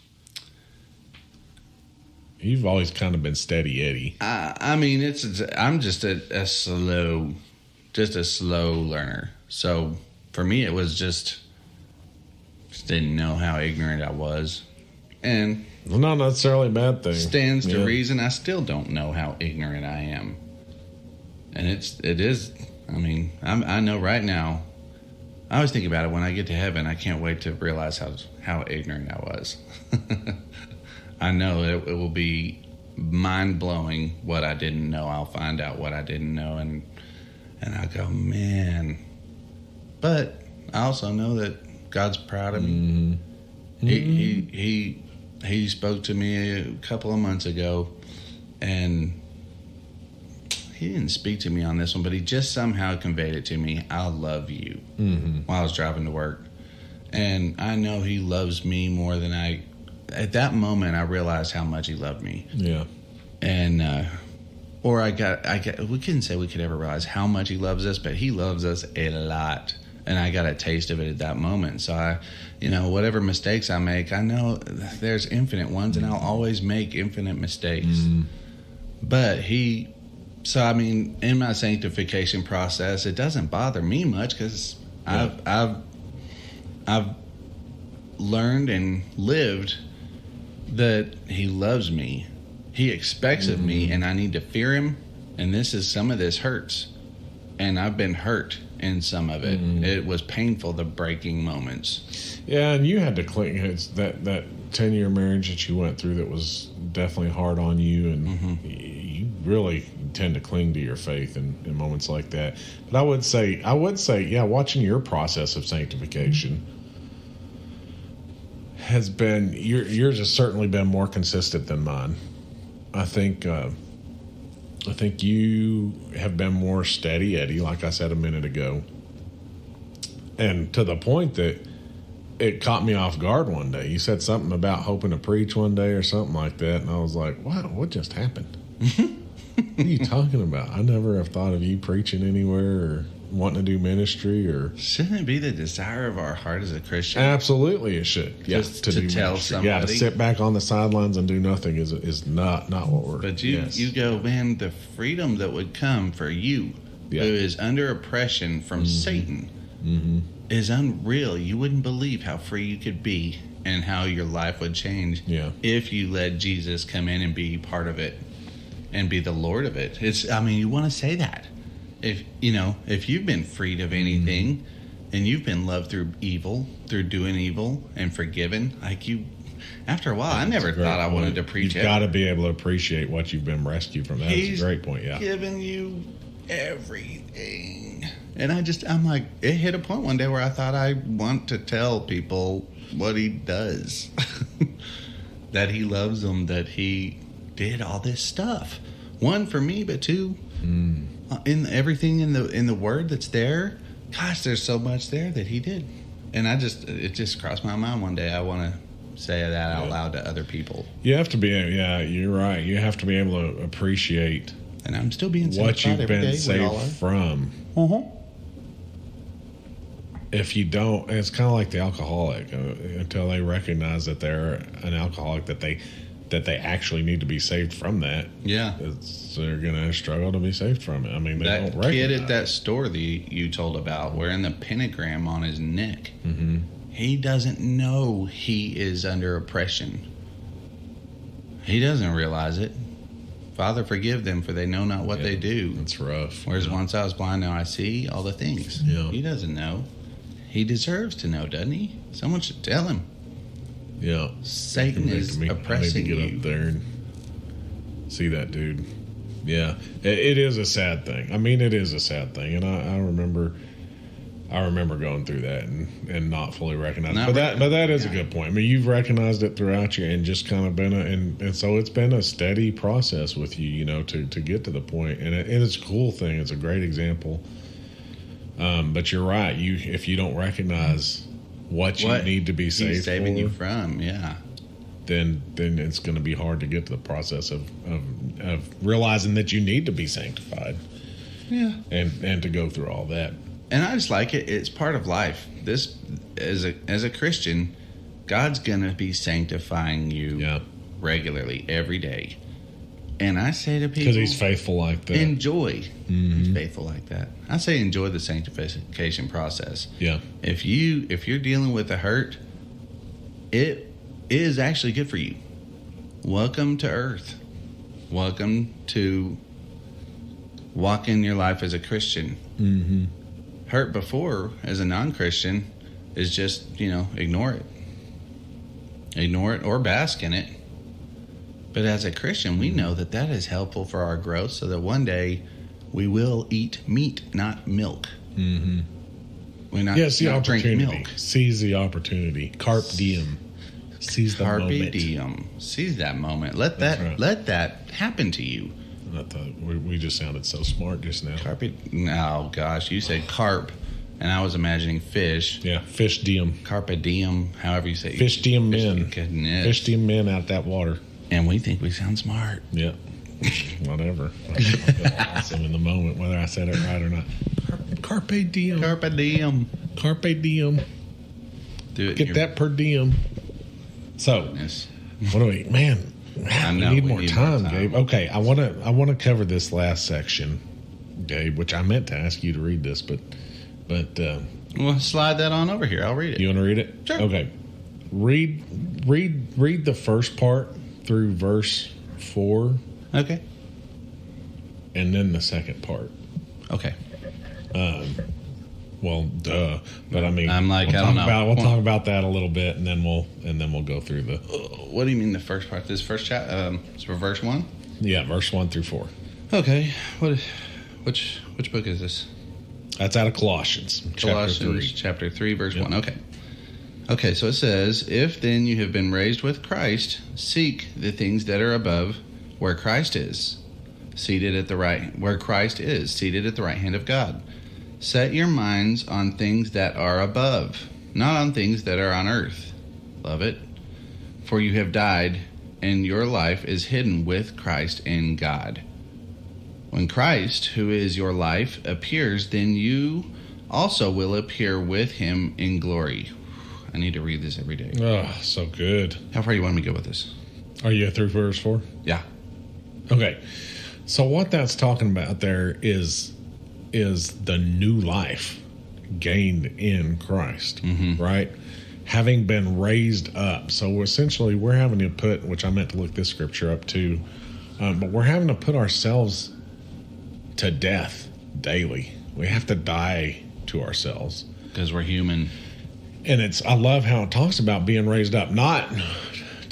You've always kind of been steady Eddie. I, I mean, it's I'm just a, a slow... just a slow learner. So for me, it was just, just didn't know how ignorant I was. And well, not necessarily a bad thing. Stands to yeah. reason I still don't know how ignorant I am. And it's, it is, I mean, I'm, I know right now, I always think about it when I get to heaven, I can't wait to realize how, how ignorant I was. I know it, it will be mind-blowing what I didn't know. I'll find out what I didn't know, and And I go, man. But I also know that God's proud of me. Mm-hmm. He, he he he spoke to me a couple of months ago, and he didn't speak to me on this one, but he just somehow conveyed it to me. I love you, mm-hmm. while I was driving to work, and I know he loves me more than I. At that moment, I realized how much he loved me. Yeah, and. uh Or I got, I got, we couldn't say we could ever realize how much he loves us, but he loves us a lot. And I got a taste of it at that moment. So I, you know, whatever mistakes I make, I know there's infinite ones, and I'll always make infinite mistakes. Mm-hmm. But he, so I mean, in my sanctification process, it doesn't bother me much because yeah. I've, I've, I've learned and lived that he loves me. He expects mm-hmm. of me, and I need to fear him. And this is some of this hurts, and I've been hurt in some of it. Mm-hmm. It was painful, the breaking moments. Yeah, and you had to cling. It's that that ten year marriage that you went through that was definitely hard on you, and mm-hmm. you really tend to cling to your faith in, in moments like that. But I would say, I would say, yeah, watching your process of sanctification has been your, yours has certainly been more consistent than mine. I think uh, I think you have been more steady Eddie, like I said a minute ago. And to the point that it caught me off guard one day. You said something about hoping to preach one day or something like that, and I was like, wow, what just happened? What are you talking about? I never have thought of you preaching anywhere or wanting to do ministry. Or shouldn't it be the desire of our heart as a Christian? Absolutely it should. Just yeah, to, to tell ministry. Somebody. Yeah, to sit back on the sidelines and do nothing is is not not what we're. But you yes. you go, man, the freedom that would come for you, yeah. who is under oppression from mm-hmm. Satan, mm-hmm. is unreal. You wouldn't believe how free you could be and how your life would change yeah. if you let Jesus come in and be part of it and be the Lord of it. It's I mean, you want to say that. If you know, if you've been freed of anything, mm-hmm. and you've been loved through evil, through doing evil, and forgiven, like you, after a while, I That's never a great thought I point. wanted to preach. You've got to be able to appreciate what you've been rescued from. That's He's a great point. Yeah, giving you everything, and I just, I'm like, it hit a point one day where I thought I want to tell people what he does, that he loves them, that he did all this stuff. One for me, but two, mm. in everything in the in the Word that's there. Gosh, there's so much there that he did, and I just, it just crossed my mind one day. I want to say that out yeah. loud to other people. You have to be, yeah, you're right. You have to be able to appreciate, and I'm still being what you've been saved from. Uh-huh. If you don't, it's kind of like the alcoholic. Uh, until they recognize that they're an alcoholic, that they that they actually need to be saved from that. Yeah, it's, they're going to struggle to be saved from it. I mean, they that don't recognize kid at that store that you told about, wearing the pentagram on his neck. Mm-hmm. He doesn't know he is under oppression. He doesn't realize it. Father, forgive them, for they know not what yeah, they do. That's rough. Whereas yeah. once I was blind, now I see all the things. Yeah. He doesn't know. He deserves to know, doesn't he? Someone should tell him. Yeah. Satan is me, oppressing I need to get you. up there and see that dude. Yeah. It, it is a sad thing. I mean, it is a sad thing. And I, I remember I remember going through that and, and not fully recognizing it. But that but that is yeah. a good point. I mean, you've recognized it throughout you and just kind of been a, and, and so it's been a steady process with you, you know, to, to get to the point. And, it, and it's a cool thing. It's a great example. Um, but you're right. You if you don't recognize what you what need to be saved he's saving for, you from, yeah, then then it's going to be hard to get to the process of, of of realizing that you need to be sanctified, yeah, and and to go through all that. And I just like it. It's part of life. This as a as a Christian, God's going to be sanctifying you yeah. regularly every day. And I say to people, because he's faithful like that. Enjoy. Mm-hmm. He's faithful like that. I say enjoy the sanctification process. Yeah. If you if you're dealing with a hurt, it is actually good for you. Welcome to earth. Welcome to walking your life as a Christian. Mm-hmm. Hurt before as a non-Christian is just, you know, ignore it. Ignore it or bask in it. But as a Christian, we know that that is helpful for our growth, so that one day we will eat meat, not milk. Mm-hmm. We not, yes, the not drink opportunity. milk. Seize the opportunity. Carpe diem. Seize the Carpe moment. diem. Seize that moment. Let That's that right. let that happen to you. I thought we, we just sounded so smart just now. Carpe. Oh gosh, you said carp, and I was imagining fish. Yeah, fish diem. Carpe diem. However you say. Fish diem men. Goodness. Fish diem men out that water. And we think we sound smart. Yeah. Whatever. I feel awesome in the moment, whether I said it right or not. Carpe diem. Carpe diem. Carpe diem. Do it. Get that per diem. So, Yes. what do we, man? I we know, need, we more, need time, more time. Gabe. Okay, I want to. I want to cover this last section, Gabe. Which I meant to ask you to read this, but, but uh, Well, slide that on over here. I'll read it. you want to read it? Sure. Okay. Read, read, read the first part through verse four, Okay. and then the second part. Okay. Um, well, duh. But I mean, I'm like, we'll I talk don't know. about we'll Well- talk about that a little bit, and then we'll and then we'll go through the What do you mean the first part? This first chat? Um, it's for verse one. yeah, verse one through four. Okay. What? Which which book is this? That's out of Colossians, chapter Colossians three. chapter three, verse Yep. one. Okay. Okay. So it says, "If then you have been raised with Christ, seek the things that are above, where Christ is, seated at the right, where Christ is seated at the right hand of God. Set your minds on things that are above, not on things that are on earth." Love it. "For you have died, and your life is hidden with Christ in God. When Christ, who is your life, appears, then you also will appear with him in glory." I need to read this every day. Oh, so good. How far do you want me to go with this? Are you through verse four? Yeah. Okay. So what that's talking about there is is the new life gained in Christ, Mhm. right? Having been raised up. So essentially, we're having to put, which I meant to look this scripture up too, um, but we're having to put ourselves to death daily. We have to die to ourselves. Because we're human. And it's, I love how it talks about being raised up, not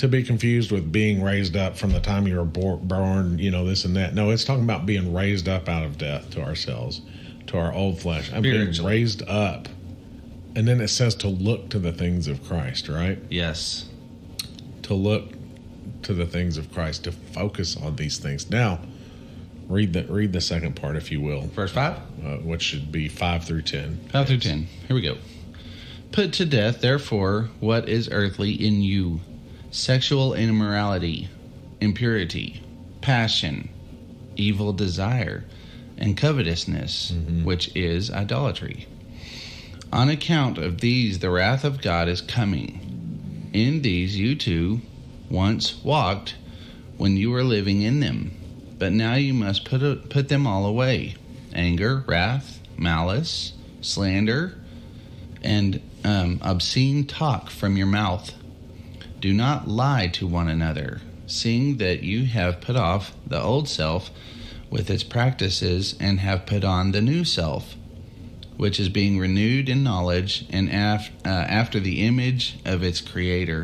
to be confused with being raised up from the time you were born, you know, this and that. No, it's talking about being raised up out of death to ourselves, to our old flesh. I'm being raised up. And then it says to look to the things of Christ, right? Yes. To look to the things of Christ, to focus on these things. Now, read the read the second part, if you will. Verse five? Uh, which should be five through ten. five through ten. Here we go. Put to death, therefore, what is earthly in you: sexual immorality, impurity, passion, evil desire, and covetousness, mm-hmm. which is idolatry. On account of these, the wrath of God is coming. In these you too once walked when you were living in them. But now you must put a, put them all away: anger, wrath, malice, slander, and um, obscene talk from your mouth. Do not lie to one another, seeing that you have put off the old self with its practices and have put on the new self, which is being renewed in knowledge and af- uh, after the image of its creator.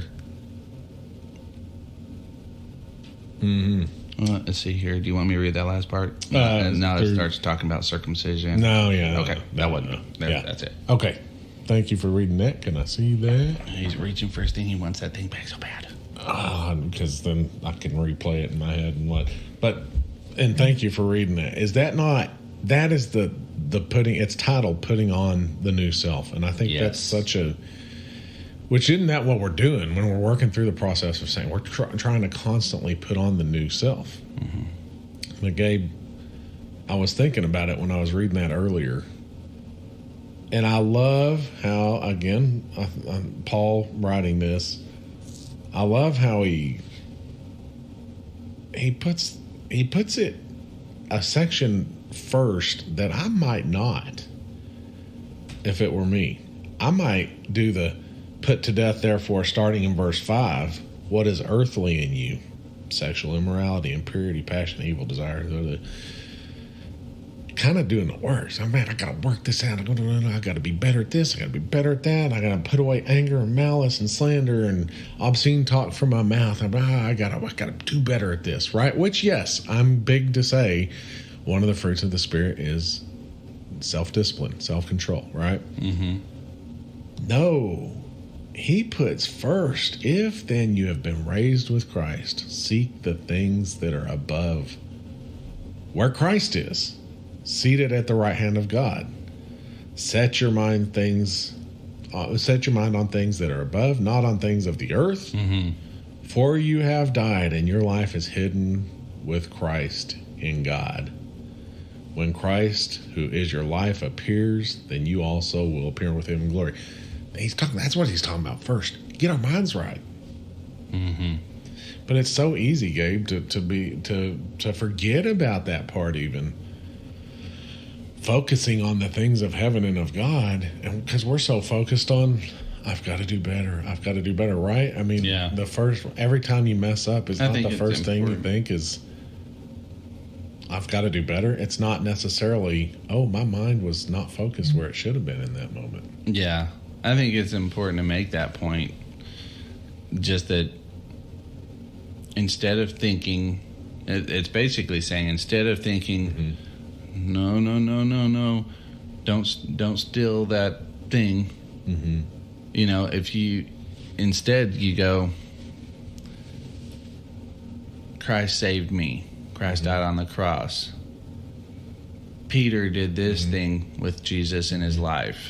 Mm-hmm. Well, let's see here. Do you want me to read that last part? Uh, uh, now it starts talking about circumcision. No, yeah. Okay, no, that no, wasn't no. There, Yeah. That's it. Okay. Thank you for reading that. Can I see that? He's reaching for his thing. He wants that thing back so bad. Ah, because then I can replay it in my head and what. But, and thank you for reading that. Is that not, that is the, the putting, it's titled Putting On the New Self. And I think Yes. that's such a, which isn't that what we're doing when we're working through the process of saying we're tr- trying to constantly put on the new self. Mm-hmm. But Gabe, I was thinking about it when I was reading that earlier. And I love how, again, I, I, Paul writing this, I love how he he puts he puts it a section first that I might not, if it were me. I might do the put to death, therefore, starting in verse five, what is earthly in you? Sexual immorality, impurity, passion, evil desire. Kind of doing the worst. Oh, man, I got to work this out. I got to be better at this. I got to be better at that. I got to put away anger and malice and slander and obscene talk from my mouth. I'm, ah, I got to I got to do better at this, right? Which, yes, I'm big to say one of the fruits of the Spirit is self-discipline, self-control, right? Mm-hmm. No. He puts first, if then you have been raised with Christ, seek the things that are above, where Christ is, seated at the right hand of God. Set your mind things, uh, set your mind on things that are above, not on things of the earth. Mm-hmm. For you have died, and your life is hidden with Christ in God. When Christ, who is your life, appears, then you also will appear with him in glory. He's talking. That's what he's talking about first. Get our minds right. Mm-hmm. But it's so easy, Gabe, to, to be to to forget about that part. Even focusing on the things of heaven and of God, and because we're so focused on, I've got to do better. I've got to do better, right? I mean, yeah. the first every time you mess up is I not the first important. thing you think is, I've got to do better. It's not necessarily, oh, my mind was not focused where it should have been in that moment. Yeah. I think it's important to make that point. Just that instead of thinking, it's basically saying instead of thinking, mm-hmm. no, no, no, no, no, don't don't steal that thing. Mm-hmm. You know, if you instead you go, Christ saved me. Christ mm-hmm. died on the cross. Peter did this mm-hmm. thing with Jesus in his life.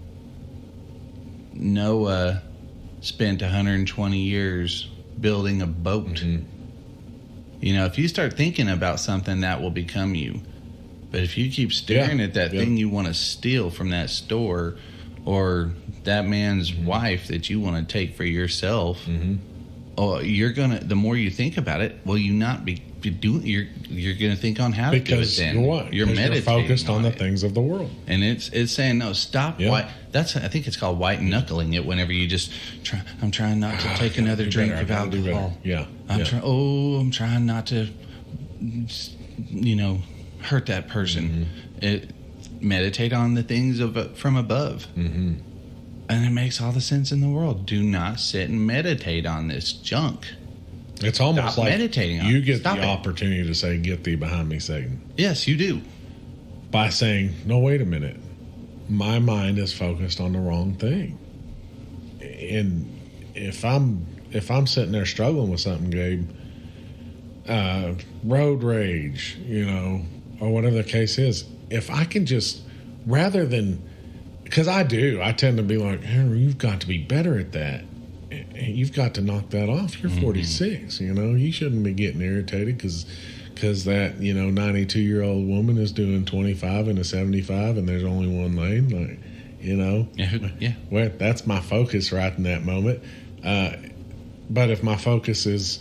Noah spent one hundred twenty years building a boat. Mm-hmm. You know, if you start thinking about something, that will become you. But if you keep staring yeah. at that yeah. thing you want to steal from that store, or that man's mm-hmm. wife that you want to take for yourself, mm-hmm. oh, you're gonna. The more you think about it, will you not be, be doing? You're you're gonna think on how because to do it. Then you're what? You're meditating. You're focused on, on the it. things of the world, and it's it's saying no. Stop. Yeah. White. That's I think it's called white knuckling it. Whenever you just try. I'm trying not to take another drink better. of alcohol. Yeah. I'm yeah. trying. Oh, I'm trying not to. You know, hurt that person. Mm-hmm. It meditate on the things of from above. Mm-hmm. And it makes all the sense in the world. Do not sit and meditate on this junk. It's almost Stop like meditating on you it. get Stop the it. opportunity to say, "Get thee behind me, Satan." Yes, you do. By saying, "No, wait a minute. My mind is focused on the wrong thing." And if I'm if I'm sitting there struggling with something, Gabe, uh, road rage, you know, or whatever the case is, if I can just, rather than, because I do, I tend to be like, Henry, you've got to be better at that. You've got to knock that off. You're forty-six, mm-hmm. you know, you shouldn't be getting irritated because because that, you know, ninety-two-year-old woman is doing twenty-five and a seventy-five and there's only one lane. Like, you know, yeah, yeah. Well, that's my focus right in that moment. Uh, but if my focus is,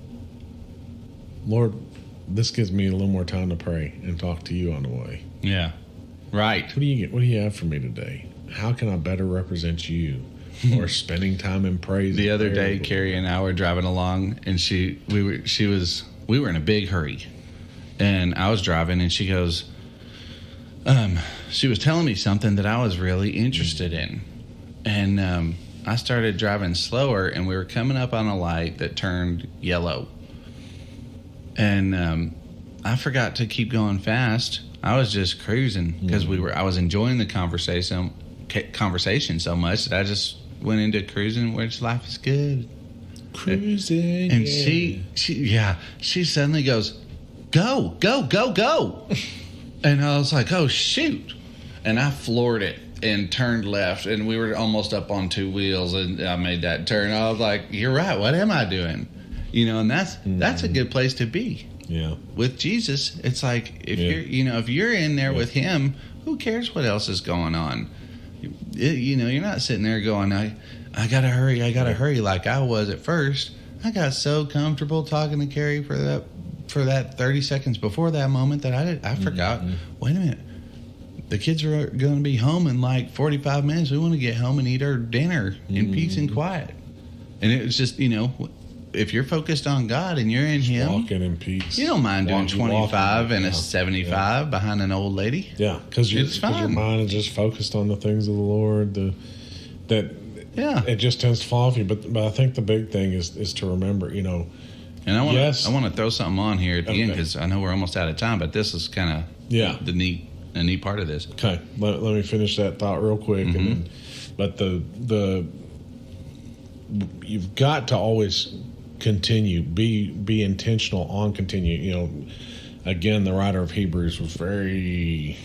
Lord, this gives me a little more time to pray and talk to you on the way. Yeah, right. What do you get? What do you have for me today? How can I better represent you? Or spending time in praise. The other day, Carrie and I were driving along, and she we were she was we were in a big hurry, and I was driving, and she goes, um, she was telling me something that I was really interested in, and um, I started driving slower, and we were coming up on a light that turned yellow, and um, I forgot to keep going fast. I was just cruising because mm-hmm. we were I was enjoying the conversation conversation so much that I just went into cruising, which life is good. Cruising. And yeah. she, she, yeah, she suddenly goes, go, go, go, go. And I was like, oh, shoot. And I floored it and turned left, and we were almost up on two wheels, and I made that turn. I was like, you're right. What am I doing? You know, and that's, mm-hmm. that's a good place to be. Yeah. With Jesus, it's like, if yeah. you're, you know, if you're in there yeah. with him, who cares what else is going on? It, you know, you're not sitting there going, I, I gotta hurry, I gotta hurry, like I was at first. I got so comfortable talking to Carrie for that for that thirty seconds before that moment that I did, I forgot. Mm-hmm. Wait a minute, the kids are going to be home in like forty-five minutes. We want to get home and eat our dinner mm-hmm. in peace and quiet. And it was just, you know, if you're focused on God and you're in just Him, walking in peace, you don't mind walking, doing twenty-five walking, and yeah. a seventy-five yeah. behind an old lady. Yeah, because your mind is just focused on the things of the Lord. The that yeah, it just tends to fall off you. But but I think the big thing is is to remember, you know. And I want yes, I want to throw something on here at the okay. end because I know we're almost out of time. But this is kind of yeah the neat a neat part of this. Okay, let, let me finish that thought real quick. Mm-hmm. And then, but the the you've got to always continue, be be intentional on continue. You know, again, the writer of Hebrews was very,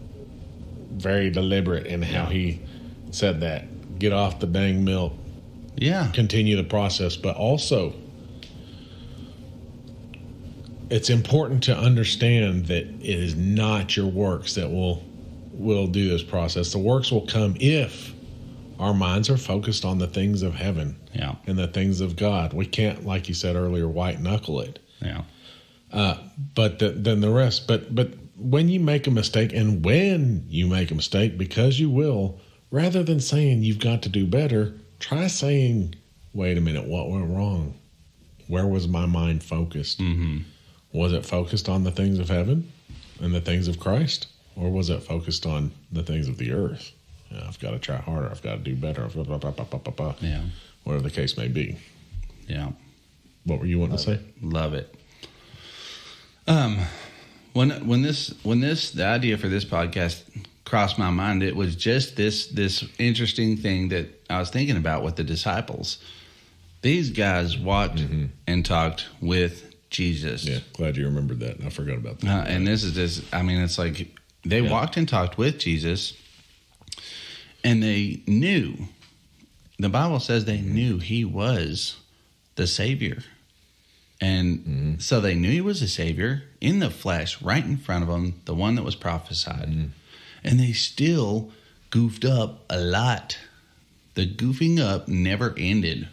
very deliberate in how he said that. Get off the dang milk. Yeah. Continue the process, but also it's important to understand that it is not your works that will will do this process. The works will come if our minds are focused on the things of heaven yeah. and the things of God. We can't, like you said earlier, white knuckle it. Yeah. Uh, but the, then the rest. But but when you make a mistake, and when you make a mistake, because you will, rather than saying you've got to do better, try saying, "Wait a minute, what went wrong? Where was my mind focused? Mm-hmm. Was it focused on the things of heaven and the things of Christ, or was it focused on the things of the earth? Yeah, I've got to try harder. I've got to do better. Blah, blah, blah, blah, blah, blah. Yeah, whatever the case may be." Yeah. What were you wanting Love to say? It. Love it. Um, when when this when this the idea for this podcast crossed my mind, it was just this this interesting thing that I was thinking about with the disciples. These guys walked mm-hmm. and talked with Jesus. Yeah, glad you remembered that. I forgot about that. Uh, and this is this. I mean, it's like they yeah. walked and talked with Jesus, and they knew. The Bible says they mm-hmm. knew He was the Savior. And mm-hmm. so they knew He was a Savior in the flesh, right in front of them, the one that was prophesied. Mm-hmm. And they still goofed up a lot. The goofing up never ended.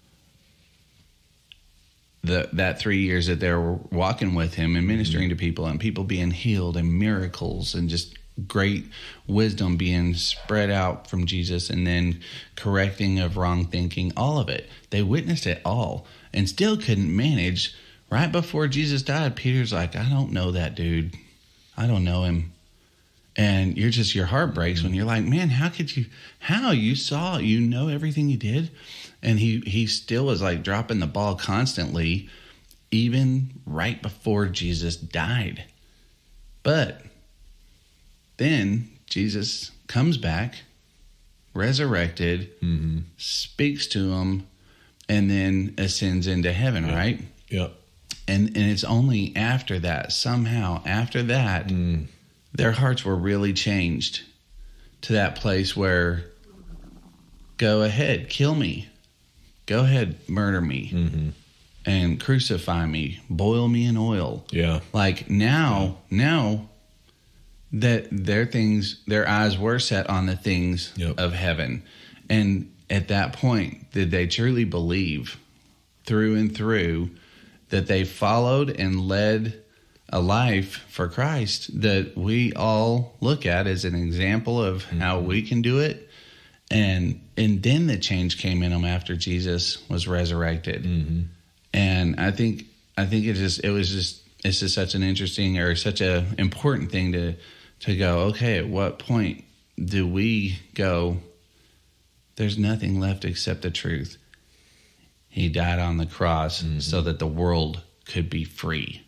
The, that three years that they were walking with Him and ministering mm-hmm. to people, and people being healed, and miracles, and just great wisdom being spread out from Jesus, and then correcting of wrong thinking, all of it. They witnessed it all and still couldn't manage. Right before Jesus died, Peter's like, I don't know that dude. I don't know him. And you're just, your heart breaks when you're like, man, how could you, how you saw, you know everything you did. And he, he still was like dropping the ball constantly, even right before Jesus died. But then Jesus comes back, resurrected, mm-hmm. speaks to him, and then ascends into heaven, yeah. right? Yep. And and it's only after that, somehow after that, mm. their hearts were really changed to that place where, go ahead, kill me. Go ahead, murder me. Mm-hmm. And crucify me. Boil me in oil. Yeah. Like now, yeah. now that their things, their eyes were set on the things yep. of heaven. And at that point, did they truly believe through and through that they followed and led a life for Christ that we all look at as an example of mm-hmm. how we can do it? And and then the change came in them after Jesus was resurrected. Mm-hmm. And I think I think it just it was just it's just such an interesting or such a important thing to to go, okay, at what point do we go, there's nothing left except the truth? He died on the cross mm-hmm. so that the world could be free.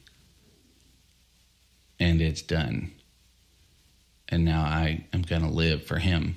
And it's done. And now I am going to live for him.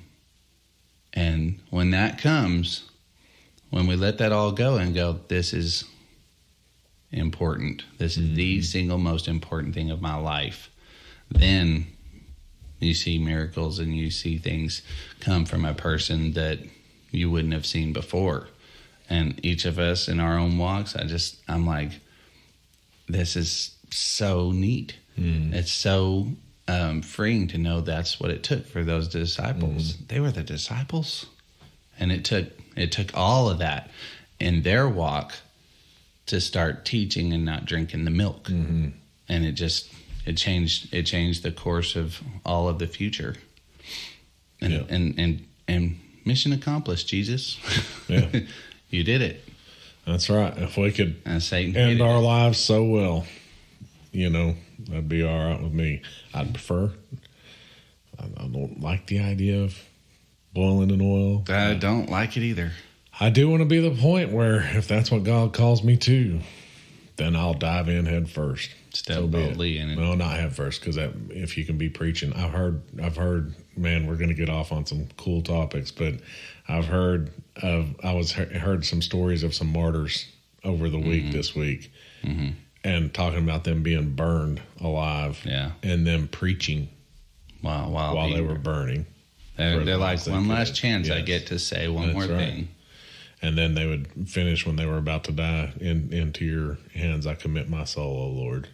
And when that comes, when we let that all go and go, this is important. This is mm-hmm. the single most important thing of my life. Then you see miracles and you see things come from a person that you wouldn't have seen before. And each of us in our own walks, I just, I'm like, this is so neat. Mm. It's so um, freeing to know that's what it took for those disciples. Mm. They were the disciples. And it took, it took all of that in their walk to start teaching and not drinking the milk. Mm-hmm. And it just, it changed, it changed the course of all of the future. And, yeah. and, and, and mission accomplished, Jesus. Yeah. You did it. That's right. If we could Satan end our it. lives so well, you know, that'd be all right with me. I'd prefer. I, I don't like the idea of boiling in oil. I don't like it either. I do want to be the point where if that's what God calls me to, then I'll dive in head first. Step so boldly in it. No, not head first, because if you can be preaching, I've heard, I've heard, man, we're going to get off on some cool topics, but I've heard of, I was heard some stories of some martyrs over the week mm-hmm. this week, mm-hmm. and talking about them being burned alive, yeah, and them preaching, wow, wow, while they were burning. They're, they're like, one last chance yes. I get to say one That's more right. thing. And then they would finish when they were about to die. In, into your hands I commit my soul, O Lord.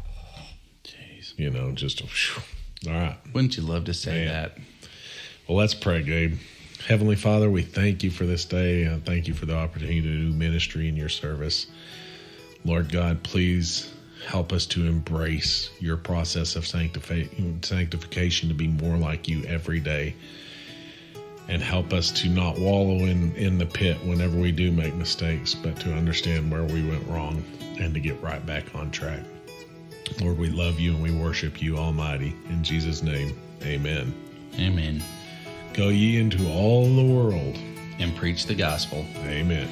Jeez. You know, just, whew. All right. Wouldn't you love to say Man. that? Well, let's pray, Gabe. Heavenly Father, we thank you for this day. I thank you for the opportunity to do ministry in your service. Lord God, please help us to embrace your process of sanctifi- sanctification to be more like you every day. And help us to not wallow in, in the pit whenever we do make mistakes, but to understand where we went wrong and to get right back on track. Lord, we love you and we worship you, Almighty. In Jesus' name, amen. Amen. Go ye into all the world and preach the gospel. Amen.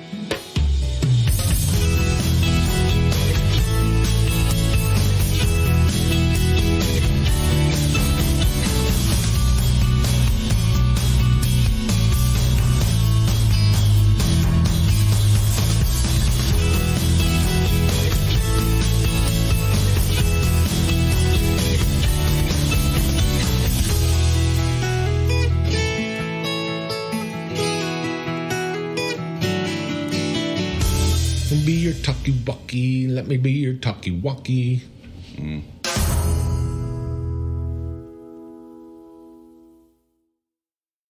Be your talkie-walkie, let me be your talkie-walkie. Mm.